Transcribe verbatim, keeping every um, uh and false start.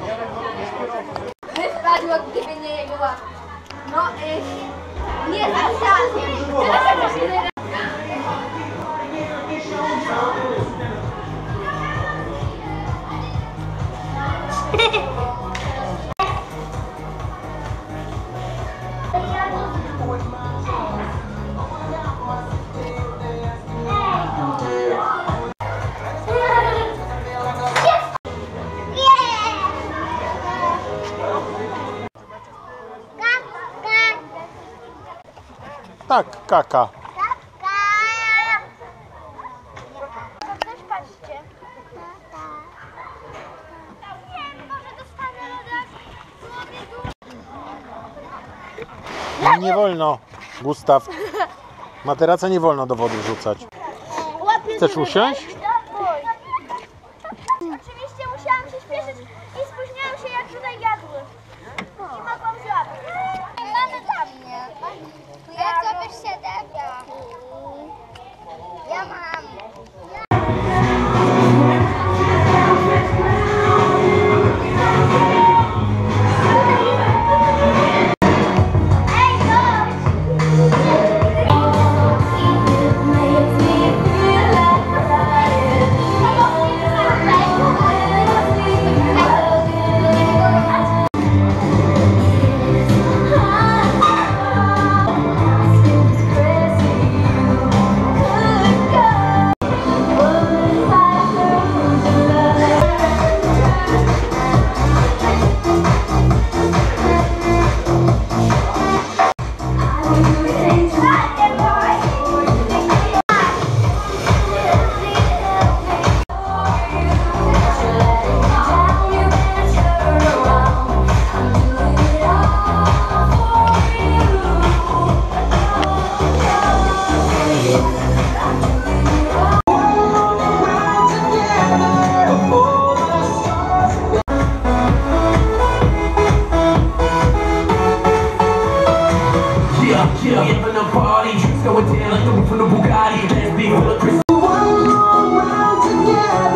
Wypadło, gdyby nie jego łapka. No, y, nie zasadnie. Tak, kaka. Też patrzcie. Nie, może dostanę No nie wolno, Gustaw. Materaca nie wolno do wody wrzucać. Chcesz usiąść? Oczywiście musiałam się śpieszyć i spóźniałam się, jak tutaj jadły. I mogłam złapać. Mamy dla mnie. Ja co byś się depia. Ja mam. Going down like the roof of the Bugatti. Let's be full of Chris.